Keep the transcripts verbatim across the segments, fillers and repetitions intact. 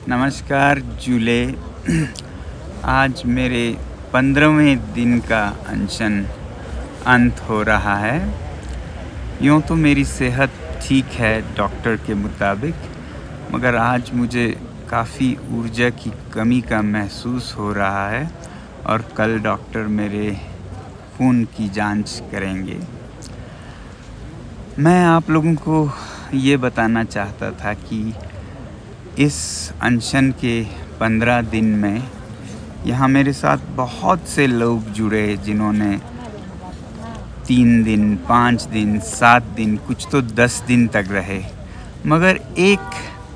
नमस्कार जूले। आज मेरे पंद्रहवें दिन का अनशन अंत हो रहा है। यूँ तो मेरी सेहत ठीक है डॉक्टर के मुताबिक, मगर आज मुझे काफ़ी ऊर्जा की कमी का महसूस हो रहा है और कल डॉक्टर मेरे खून की जांच करेंगे। मैं आप लोगों को ये बताना चाहता था कि इस अनशन के पंद्रह दिन में यहाँ मेरे साथ बहुत से लोग जुड़े जिन्होंने तीन दिन, पाँच दिन, सात दिन, कुछ तो दस दिन तक रहे, मगर एक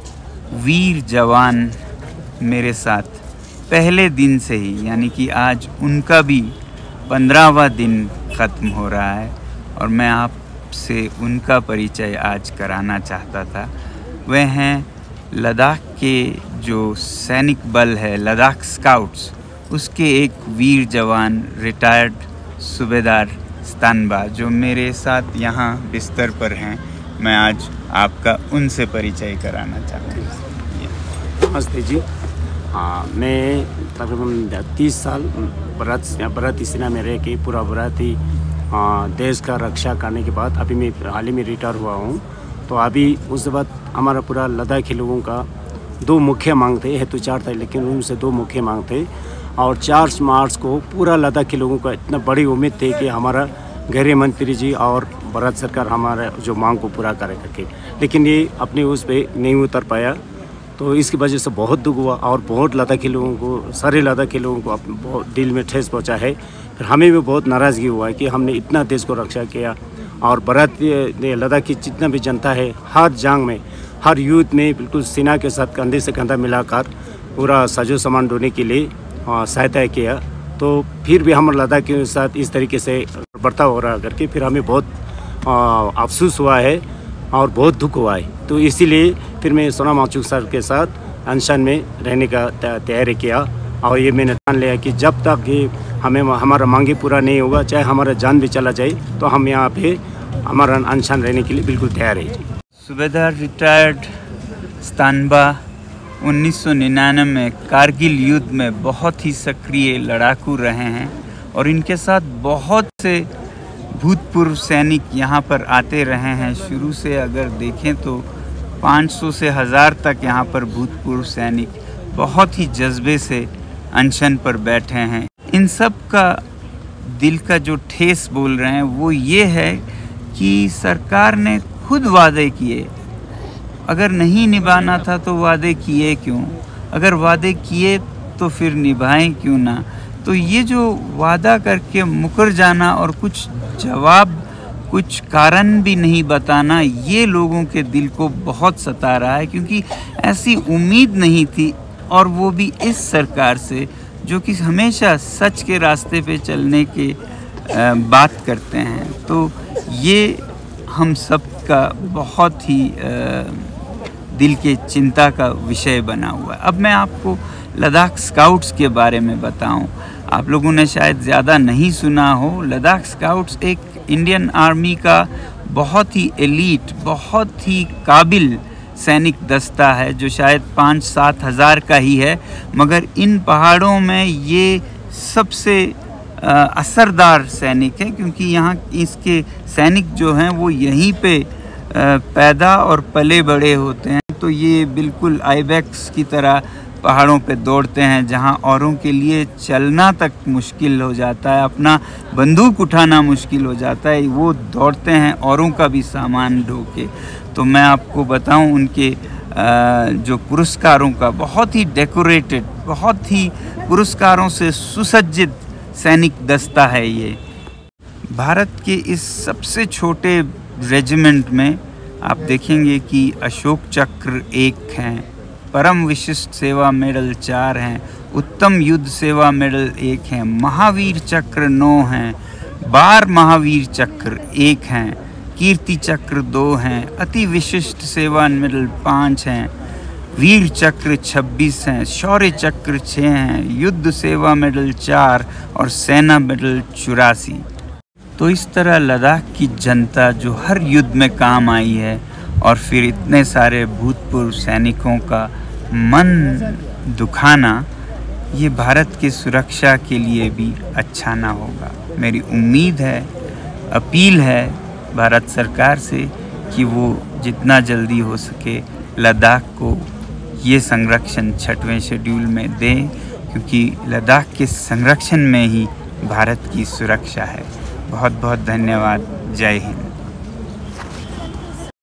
वीर जवान मेरे साथ पहले दिन से ही, यानी कि आज उनका भी पंद्रहवां दिन ख़त्म हो रहा है और मैं आपसे उनका परिचय आज कराना चाहता था। वह हैं लद्दाख के जो सैनिक बल है, लद्दाख स्काउट्स, उसके एक वीर जवान रिटायर्ड सूबेदार स्तानबा, जो मेरे साथ यहाँ बिस्तर पर हैं। मैं आज आपका उनसे परिचय कराना चाहता हूँ। नमस्ते जी। हाँ, मैं तकरीबन तीस साल भारत भारतीय सेना में रह के पूरा भारतीय देश का रक्षा करने के बाद अभी मैं हाल ही में रिटायर हुआ हूँ। तो अभी उसके बाद हमारा पूरा लद्दाखी लोगों का दो मुख्य मांग थे, हेतु चार थे लेकिन उनसे दो मुख्य मांग थे। और चार मार्च को पूरा लद्दाखी लोगों का इतना बड़ी उम्मीद थी कि हमारा गृह मंत्री जी और भारत सरकार हमारा जो मांग को पूरा करे करके, लेकिन ये अपने उस पर नहीं उतर पाया। तो इसकी वजह से बहुत दुख हुआ और बहुत लद्दाखी लोगों को, सारे लद्दाखी लोगों को बहुत दिल में ठेस पहुँचा है। फिर हमें भी बहुत नाराज़गी हुआ है कि हमने इतना देश को रक्षा किया और भारतीय लद्दाख की जितना भी जनता है हर जंग में, हर युद्ध में बिल्कुल सेना के साथ कंधे से कंधा मिलाकर पूरा साजो सामान ढोने के लिए सहायता किया। तो फिर भी हम लद्दाख के साथ इस तरीके से बर्ताव हो रहा करके फिर हमें बहुत अफसोस हुआ है और बहुत दुख हुआ है। तो इसीलिए फिर मैं सोनाम वांगचुक सर के साथ अनशन में रहने का तैयारी किया और ये मैंने ठान लिया कि जब तक कि हमें हमारा मांगे पूरा नहीं होगा, चाहे हमारा जान भी चला जाए, तो हम यहाँ पे हमारा अनशन रहने के लिए बिल्कुल तैयार है। सूबेदार रिटायर्ड स्तानबा उन्नीस सौ निन्यानवे में कारगिल युद्ध में बहुत ही सक्रिय लड़ाकू रहे हैं और इनके साथ बहुत से भूतपूर्व सैनिक यहाँ पर आते रहे हैं। शुरू से अगर देखें तो पाँच सौ से हज़ार तक यहाँ पर भूतपूर्व सैनिक बहुत ही जज्बे से अनशन पर बैठे हैं। इन सब का दिल का जो ठेस बोल रहे हैं वो ये है कि सरकार ने खुद वादे किए, अगर नहीं निभाना था तो वादे किए क्यों, अगर वादे किए तो फिर निभाएं क्यों ना। तो ये जो वादा करके मुकर जाना और कुछ जवाब, कुछ कारण भी नहीं बताना, ये लोगों के दिल को बहुत सता रहा है, क्योंकि ऐसी उम्मीद नहीं थी और वो भी इस सरकार से जो कि हमेशा सच के रास्ते पे चलने के आ, बात करते हैं। तो ये हम सब का बहुत ही आ, दिल के चिंता का विषय बना हुआ है। अब मैं आपको लद्दाख स्काउट्स के बारे में बताऊं। आप लोगों ने शायद ज़्यादा नहीं सुना हो। लद्दाख स्काउट्स एक इंडियन आर्मी का बहुत ही एलीट, बहुत ही काबिल सैनिक दस्ता है, जो शायद पाँच सात हज़ार का ही है, मगर इन पहाड़ों में ये सबसे असरदार सैनिक है, क्योंकि यहाँ इसके सैनिक जो हैं वो यहीं पे पैदा और पले बड़े होते हैं। तो ये बिल्कुल आइबेक्स की तरह पहाड़ों पे दौड़ते हैं, जहाँ औरों के लिए चलना तक मुश्किल हो जाता है, अपना बंदूक उठाना मुश्किल हो जाता है, वो दौड़ते हैं औरों का भी सामान ढो के। तो मैं आपको बताऊं, उनके जो पुरस्कारों का, बहुत ही डेकोरेटेड, बहुत ही पुरस्कारों से सुसज्जित सैनिक दस्ता है ये। भारत के इस सबसे छोटे रेजिमेंट में आप देखेंगे कि अशोक चक्र एक हैं, परम विशिष्ट सेवा मेडल चार हैं, उत्तम युद्ध सेवा मेडल एक हैं, महावीर चक्र नौ हैं, बार महावीर चक्र एक हैं, कीर्ति चक्र दो हैं, अति विशिष्ट सेवा मेडल पाँच हैं, वीर चक्र छब्बीस हैं, शौर्य चक्र छः हैं, युद्ध सेवा मेडल चार और सेना मेडल चौरासी। तो इस तरह लद्दाख की जनता जो हर युद्ध में काम आई है और फिर इतने सारे भूतपूर्व सैनिकों का मन दुखाना ये भारत की सुरक्षा के लिए भी अच्छा ना होगा। मेरी उम्मीद है, अपील है भारत सरकार से कि वो जितना जल्दी हो सके लद्दाख को ये संरक्षण छठवें शेड्यूल में दें, क्योंकि लद्दाख के संरक्षण में ही भारत की सुरक्षा है। बहुत बहुत धन्यवाद। जय हिंद।